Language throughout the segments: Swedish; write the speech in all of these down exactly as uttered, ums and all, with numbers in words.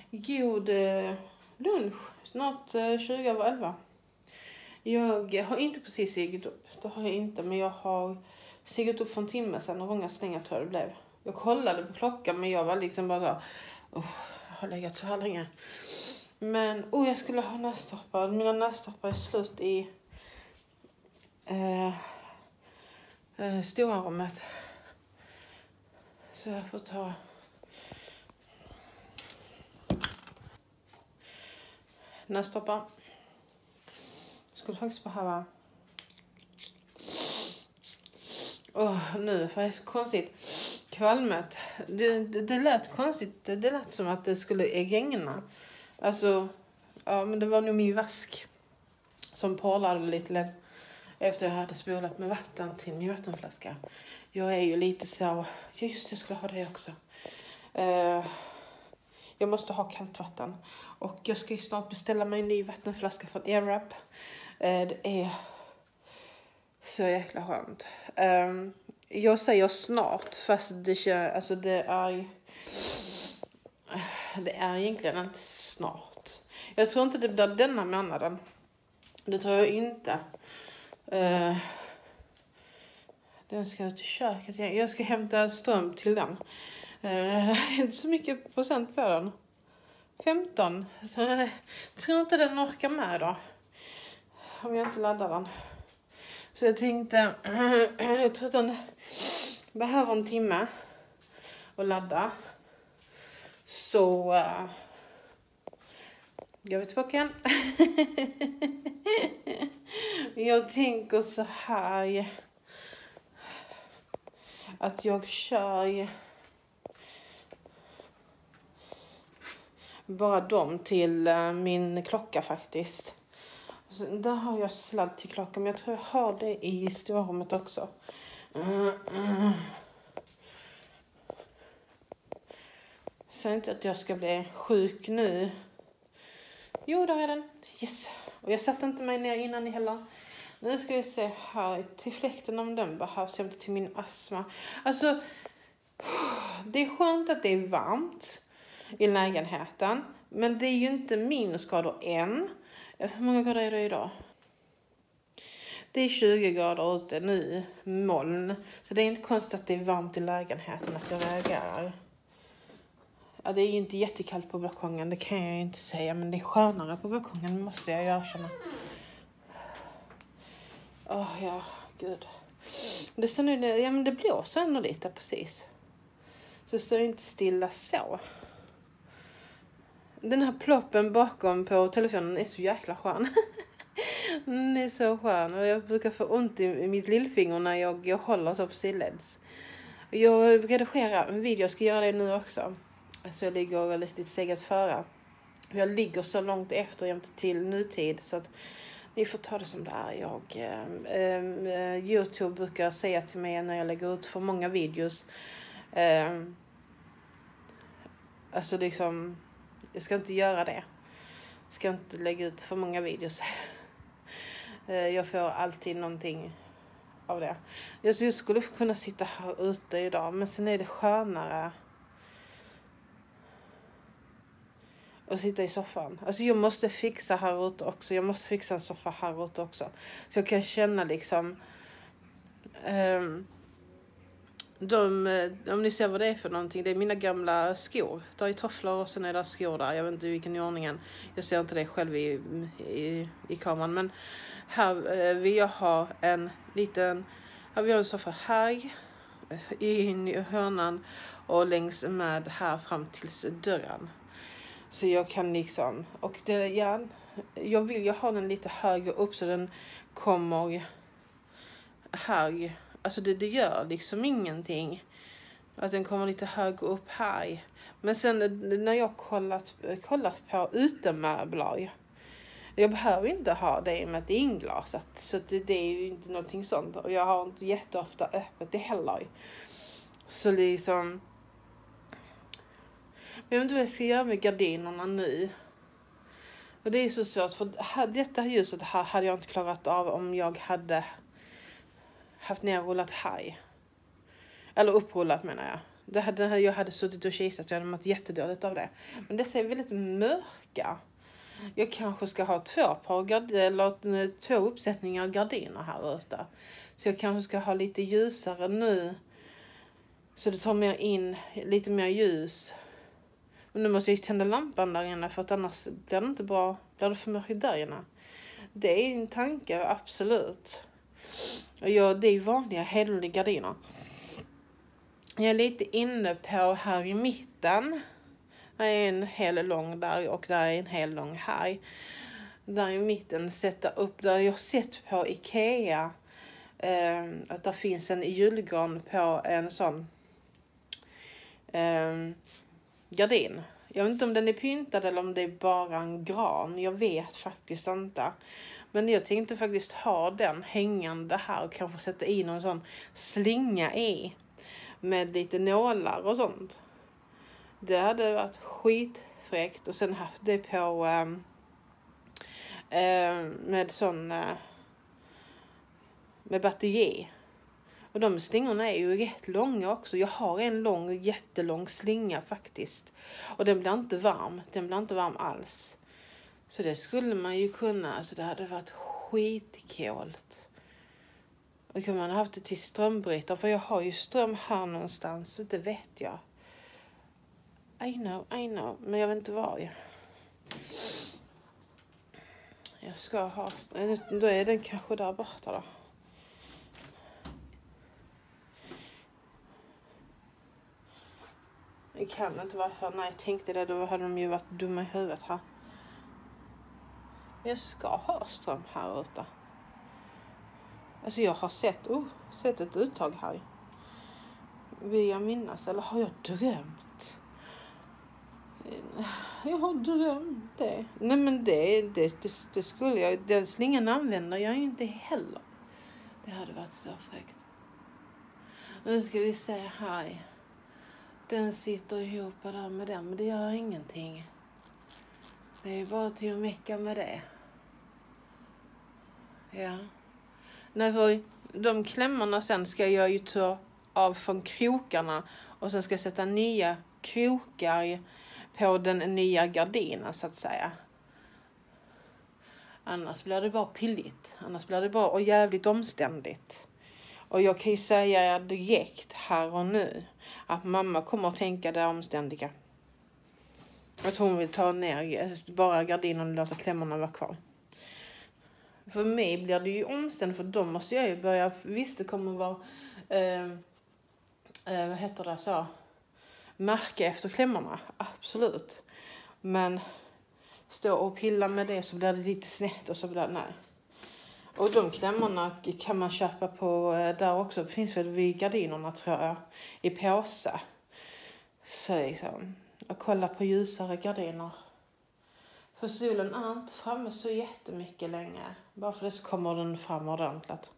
God eh, lunch, snart eh, tjugo över elva. Jag har inte precis stigit upp, det har jag inte, men jag har stigit upp för en timme sedan och många slängar tror jag det blev. Jag kollade på klockan men jag var liksom bara så, oh, jag har legat så här länge. Men oh, jag skulle ha nässtoppar, mina nässtoppar är slut i eh, eh, stora rummet. Så jag får ta nässtoppar. Skulle faktiskt behöva. Åh, nu för det är så konstigt. Kvalmet. Det, det, det lät konstigt. Det, det lät som att det skulle regna. Alltså, ja men det var nog min vask som porlade lite lätt efter jag hade spolat med vatten till min vattenflaska. Jag är ju lite så, ja just det, jag skulle ha det också. Uh, jag måste ha kallt vatten. Och jag ska ju snart beställa mig en ny vattenflaska från Airwrap. Uh, det är så jäkla skönt. Um, jag säger snart, fast det känns, alltså det är det är egentligen inte snart. Jag tror inte det blir denna månaden. Det tror jag inte. Uh, den ska ut i köket. Jag ska hämta ström till den. Uh, inte så mycket procent på den. femton. Så jag tror inte den orkar med då. Om jag inte laddar den. Så jag tänkte, jag tror att den behöver en timme att ladda. Så uh, jag är tillbaka igen. Jag tänker så här. Att jag kör bara dem till uh, min klocka faktiskt. Så där har jag sladd till klockan, men jag tror jag har det i storrummet också. Uh, uh. Säg inte att jag ska bli sjuk nu. Jo, där är den. Yes. Och jag satte inte mig ner innan heller. Nu ska vi se här till fläkten om den behövs. Jag till min astma. Alltså, det är skönt att det är varmt i lägenheten. Men det är ju inte minusgrader än. Hur många grader är det idag? Det är tjugo grader ute nu, moln. Så det är inte konstigt att det är varmt i lägenheten att jag reagerar. Ja, det är ju inte jättekallt på balkongen, det kan jag ju inte säga. Men det är skönare på balkongen, måste jag erkänna. Åh, oh, ja, gud. Det står nu, ja men det blåser ändå lite precis. Så det står inte stilla så. Den här ploppen bakom på telefonen är så jäkla skön. Den är så skön. Och jag brukar få ont i mitt lillfinger när jag, jag håller så på sidleds. Jag redigerar en video, jag ska göra det nu också. Så jag ligger lite steget före. Jag ligger så långt efter jämte till nutid. Så att ni får ta det som det är. Jag, äh, äh, YouTube brukar säga till mig när jag lägger ut för många videos. Äh, alltså liksom... Jag ska inte göra det. Jag ska inte lägga ut för många videos. Jag får alltid någonting av det. Jag skulle kunna sitta här ute idag. Men sen är det skönare att sitta i soffan. Alltså jag måste fixa här ute också. Jag måste fixa en soffa här ute också. Så jag kan känna liksom... Um, De, om ni ser vad det är för någonting, det är mina gamla skor. Där är tofflor och sen är det skor där. Jag vet inte vilken i ordningen. Jag ser inte det själv i, i, i kameran. Men här vill jag ha en liten... Här vill jag ha en soffa här in i hörnan och längs med här fram till dörren. Så jag kan liksom... Och det, ja, jag vill ju ha den lite högre upp så den kommer här... Alltså det, det gör liksom ingenting. Att den kommer lite högre upp här. Men sen när jag kollat, kollat på utemöbler. Jag behöver inte ha det med ett inglas. Så det, det är ju inte någonting sånt. Och jag har inte jätteofta öppet det heller. Så liksom... Jag vet inte vad jag ska göra med gardinerna nu. Och det är så svårt. För här, detta huset här hade jag inte klarat av om jag hade... haft nerrullat här. Eller upprullat menar jag. Det hade, jag hade suttit och kisat, jag hade mått jättedåligt av det. Men dessa är väldigt mörka. Jag kanske ska ha två par gardiner, eller två uppsättningar gardiner här ute. Så jag kanske ska ha lite ljusare nu. Så det tar mer in, lite mer ljus. Men nu måste jag tända lampan där inne, för att annars blir det inte bra. Blir det för mörkt där inne. Det är en tanke, absolut. Och jag, det är vanliga hederliga gardiner. Jag är lite inne på här i mitten. Det är en hel lång där och där är en hel lång här. Där i mitten sätta upp, där jag har sett på Ikea eh, att det finns en julgran på en sån eh, gardin. Jag vet inte om den är pyntad eller om det är bara en gran. Jag vet faktiskt inte. Men jag tänkte faktiskt ha den hängande här och kanske sätta i någon sån slinga i. Med lite nålar och sånt. Det hade varit skitfräckt. Och sen haft det på äh, äh, med sån äh, med batteri. Och de slingorna är ju rätt långa också. Jag har en lång, jättelång slinga faktiskt. Och den blir inte varm. Den blir inte varm alls. Så det skulle man ju kunna. Alltså det hade varit skitkålt. Och kan man ha haft det till strömbrytare. För jag har ju ström här någonstans. Det vet jag. I know, I know. Men jag vet inte var jag. Jag ska ha ström. Då är den kanske där borta då. Det kan inte vara här. Nej, jag tänkte det. Då hade de ju varit dumma i huvudet här. Jag ska ha ström här ute. Alltså jag har sett, oh, sett ett uttag här. Vill jag minnas? Eller har jag drömt? Jag har drömt det. Nej men det, det, det, det skulle jag. Den slingan använder jag ju inte heller. Det hade varit så fräckt. Nu ska vi se här. Den sitter ihop där med den. Men det gör ingenting. Det är bara till att mecka med det. Ja. Nej, för de klämmorna sen ska jag ju ta av från krokarna. Och sen ska jag sätta nya krokar på den nya gardinen så att säga. Annars blir det bara pilligt. Annars blir det bara och jävligt omständigt. Och jag kan ju säga direkt här och nu att mamma kommer att tänka det omständiga. Att hon vill ta ner bara gardinen och låta klämmorna vara kvar. För mig blir det ju omständigt, för då måste jag ju börja, visst det kommer att vara, eh, eh, vad heter det så, märka efter klämmorna, absolut. Men stå och pilla med det så blir det lite snett och så blir det, nej. Och de klämmorna kan man köpa på eh, där också, det finns väl vid gardinerna tror jag, i påse. Så liksom, och kolla på ljusare gardiner. För solen är inte framme så jättemycket längre. Bara för det så kommer den fram ordentligt.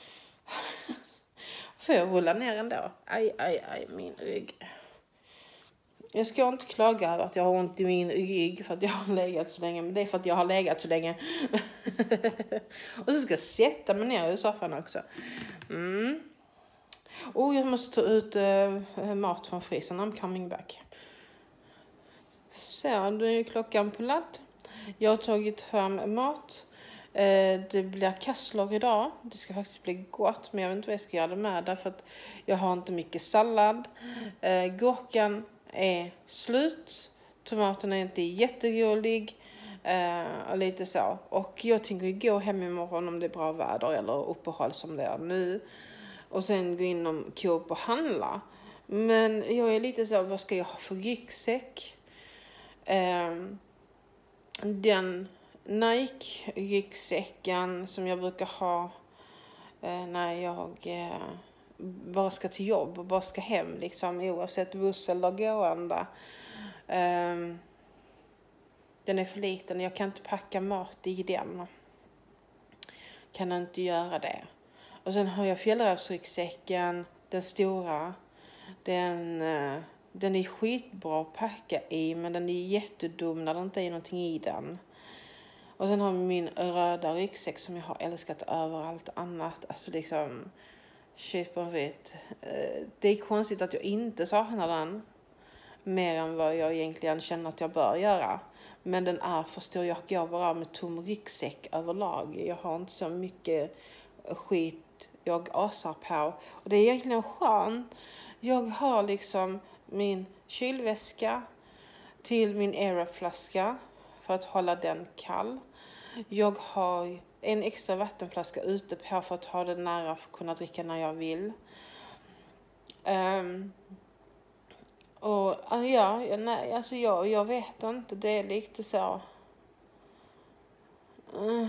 Får jag rulla ner ändå? Aj, aj, aj, min rygg. Jag ska inte klaga över att jag har ont i min rygg för att jag har legat så länge. Men det är för att jag har legat så länge. Och så ska jag sätta mig ner i soffan också. Mm. Och jag måste ta ut äh, mat från frysen. I'm coming back. Så, då är klockan på ladd. Jag har tagit fram mat. Eh, det blir kassler idag. Det ska faktiskt bli gott. Men jag vet inte vad jag ska göra med. Därför att jag har inte mycket sallad. Eh, gurkan är slut. Tomaten är inte jättegullig. Eh, och lite så. Och jag tänker gå hem imorgon om det är bra väder. Eller uppehåll som det är nu. Och sen gå in och Coop och handla. Men jag är lite så. Vad ska jag ha för ryggsäck? Eh, den Nike-ryggsäcken som jag brukar ha eh, när jag eh, bara ska till jobb och bara ska hem liksom, oavsett buss eller gående. Eh, den är för liten, jag kan inte packa mat i den. Kan inte göra det. Och sen har jag fjällrävsryggsäcken, den stora. Den... Eh, Den är skitbra att packa i, men den är jättedum när det inte är någonting i den. Och sen har vi min röda ryggsäck som jag har älskat över allt annat. Alltså liksom Shit på vitt. Det är konstigt att jag inte saknar den. Mer än vad jag egentligen känner att jag bör göra. Men den är för stor. Jag går bara med tom ryggsäck överlag. Jag har inte så mycket skit jag asar på. Och det är egentligen skönt. Jag har liksom min kylväska till min aeroflaska för att hålla den kall. Jag har en extra vattenflaska ute på för att ha den nära för att kunna dricka när jag vill. Um, och ja, nej, alltså jag, jag vet inte, det är lite så. Uh.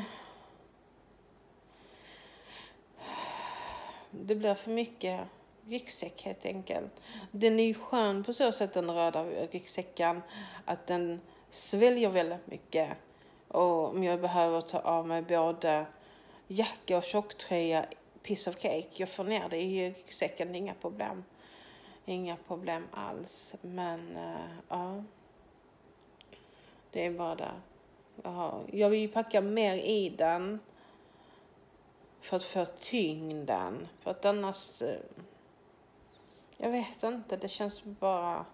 Det blir för mycket ryggsäck helt enkelt. Den är ju skön på så sätt, den röda ryggsäcken, att den sväljer väldigt mycket. Och om jag behöver ta av mig både jacka och tjocktröja, piece of cake, jag får ner det i ryggsäcken, inga problem. Inga problem alls. Men uh, ja, det är bara det. Jaha. Jag vill ju packa mer i den för att få tyngden. För att annars, uh, jag vet inte, det känns bara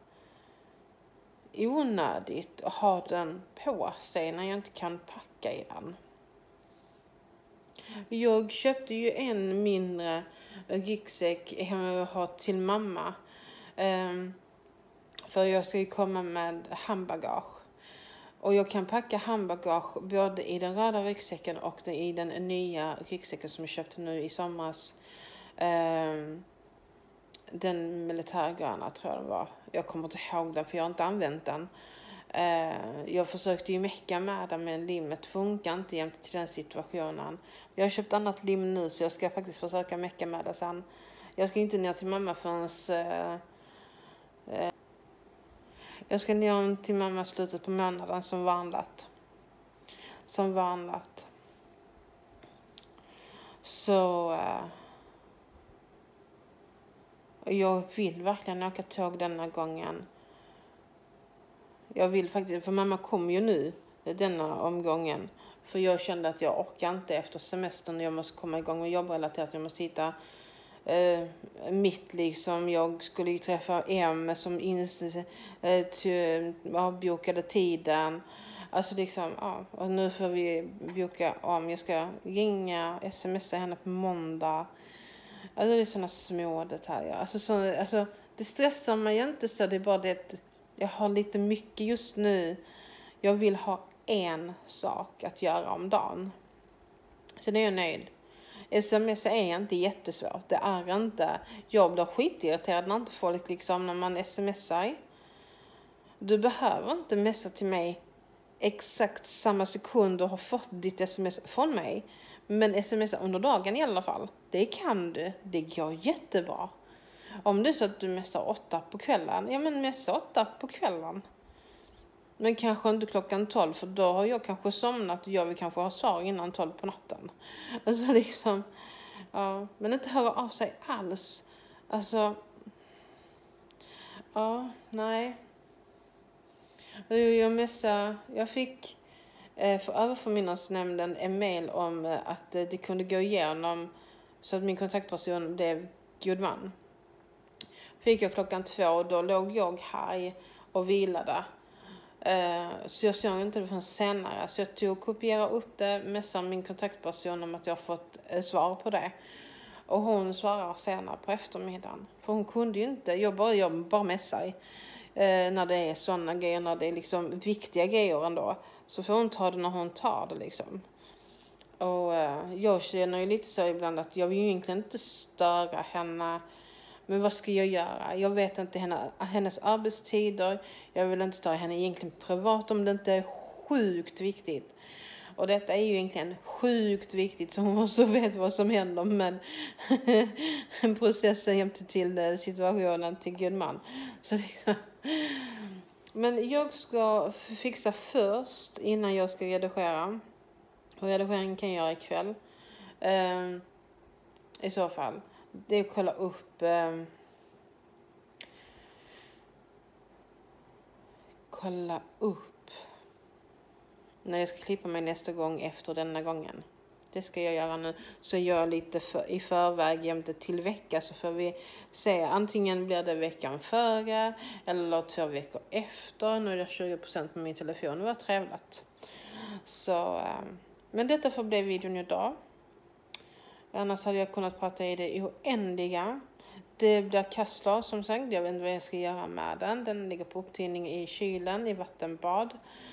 onödigt att ha den på sig när jag inte kan packa i den. Jag köpte ju en mindre ryggsäck hemma att ha till mamma. Um, för jag ska ju komma med handbagage. Och jag kan packa handbagage både i den röda ryggsäcken och i den nya ryggsäcken som jag köpte nu i somras. Um, den militärgröna tror jag den var. Jag kommer inte ihåg den för jag har inte använt den. Uh, jag försökte ju mecka med den, men limmet funkar inte jämt till den situationen. Jag har köpt annat lim nu så jag ska faktiskt försöka mecka med det sen. Jag ska inte ner till mamma förrän... Uh, uh, jag ska ner till mamma slutet på månaden som vanligt. Som vanligt. Så... Uh, jag vill verkligen åka tåg denna gången. Jag vill faktiskt, för mamma kom ju nu denna omgången. För jag kände att jag orkar inte efter semestern. Jag måste komma igång med jobbrelaterat. Jag måste hitta eh, mitt liksom. Jag skulle ju träffa M som inst- eh, avbokade tiden. Alltså liksom, ja. Och nu får vi boka om. Jag ska ringa, smsa henne på måndag. Alltså det är sådana små detaljer. Alltså, så, alltså det stressar mig inte så. Det är bara det. Jag har lite mycket just nu. Jag vill ha en sak att göra om dagen. Så det är jag nöjd. Sms är inte jättesvårt. Det är inte. Jag blir skitirriterad när inte folk liksom när man smsar. Du behöver inte messa till mig exakt samma sekund du har fått ditt sms från mig. Men smsa under dagen i alla fall. Det kan du. Det går jättebra. Om det är så att du messar åtta på kvällen. Ja men messa åtta på kvällen. Men kanske inte klockan tolv. För då har jag kanske somnat. Och jag vill kanske ha svar innan tolv på natten. Alltså liksom. Ja. Men inte höra av sig alls. Alltså. Ja. Nej. Jag messade. Jag fick. För överförmyndarnämnden en mail om att det kunde gå igenom. Så att min kontaktperson blev god man. Fick jag klockan två. Då låg jag här och vilade. Uh, så jag såg inte det förrän senare. Så jag tog och kopierade upp det. Messade min kontaktperson om att jag fått uh, svar på det. Och hon svarar senare på eftermiddagen. För hon kunde ju inte. Jag bara, jag bara messar. Uh, när det är sådana grejer. När det är liksom viktiga grejer ändå. Så får hon ta det när hon tar det liksom. Och uh, jag känner ju lite så ibland att jag vill ju egentligen inte störa henne. Men vad ska jag göra? Jag vet inte henne, hennes arbetstider. Jag vill inte ta henne egentligen privat om det inte är sjukt viktigt. Och detta är ju egentligen sjukt viktigt. Så hon måste veta vad som händer. Men processen jämte till situationen till god man. Så liksom. Men jag ska fixa först innan jag ska redigera. Och redigeringen kan jag göra ikväll. Um, I så fall. Det är att kolla upp um, kolla upp när jag ska klippa mig nästa gång efter denna gången. Det det ska jag göra nu. Så gör jag lite för, i förväg jämte till vecka, så får vi se. Antingen blir det veckan före eller två veckor efter. Nu är det tjugo procent på min telefon, det var trevligt. Så, men detta får bli videon idag. Annars hade jag kunnat prata i det oändliga. Det blir kassler som sagt. Jag vet inte vad jag ska göra med den. Den ligger på upptinning i kylen, i vattenbad.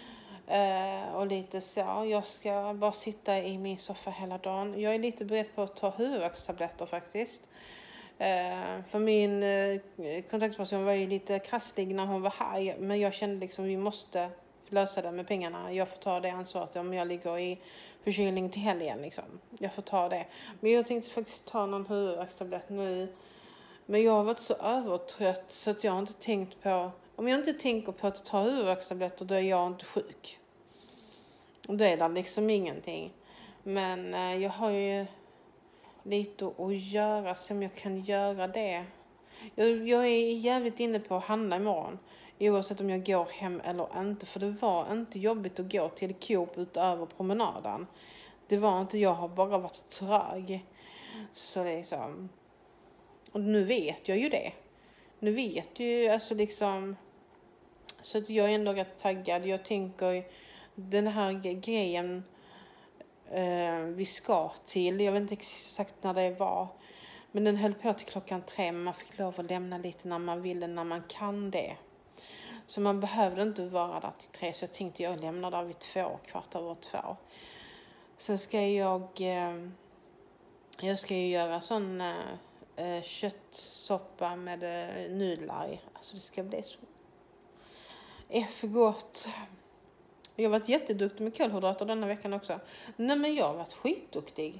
Uh, och lite så. Jag ska bara sitta i min soffa hela dagen. Jag är lite beredd på att ta huvudvärkstabletter faktiskt. Uh, för min uh, kontaktperson var ju lite krasslig när hon var här. Men jag kände liksom vi måste lösa det med pengarna. Jag får ta det ansvaret om jag ligger i förkylning till helgen liksom. Jag får ta det. Men jag tänkte faktiskt ta någon huvudvärkstablett nu. Men jag har varit så övertrött så att jag har inte tänkt på... Om jag inte tänker på att ta huvudvärkstabletter, då är jag inte sjuk. Och då är det liksom ingenting. Men eh, jag har ju lite att göra som jag kan göra det. Jag, jag är jävligt inne på att handla imorgon. Oavsett om jag går hem eller inte. För det var inte jobbigt att gå till Coop utöver promenaden. Det var inte, jag har bara varit trög. Så liksom... Och nu vet jag ju det. Nu vet jag ju alltså liksom... Så att jag är ändå rätt taggad. Jag tänker den här grejen eh, vi ska till. Jag vet inte exakt när det var. Men den höll på till klockan tre. Man fick lov att lämna lite när man ville, när man kan det. Så man behövde inte vara där till tre. Så jag tänkte jag lämnar där vid två, kvart över två. Sen ska jag... Eh, jag ska ju göra sån eh, köttsoppa med eh, nudlar i. Alltså det ska bli så... är för gott. Jag har varit jätteduktig med kolhydrater denna veckan också. Nej, men jag har varit skitduktig.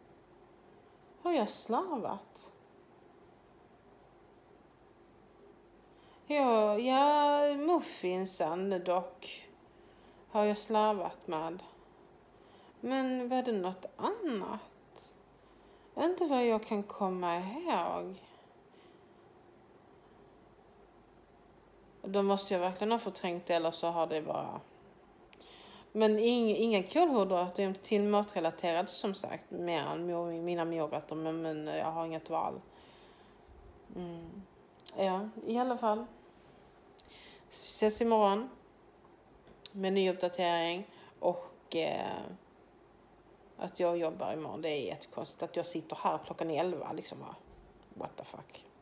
Har jag slarvat? Ja, ja, muffinsen dock har jag slarvat med. Men var det något annat? Inte vad jag kan komma ihåg. Då måste jag verkligen ha förträngt det, eller så har det bara... Men inga, inga kolhydrater är till matrelaterade som sagt. Mer än mina morötter, men, men jag har inget val. Mm. Ja, i alla fall. Vi ses imorgon. Med ny uppdatering. Och eh, att jag jobbar imorgon. Det är jättekonstigt att jag sitter här klockan elva. Liksom, what the fuck.